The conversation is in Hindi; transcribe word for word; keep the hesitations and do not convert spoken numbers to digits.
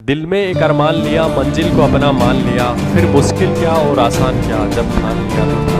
दिल में एक अरमान लिया, मंजिल को अपना मान लिया, फिर मुश्किल क्या और आसान क्या, जब ठान लिया तो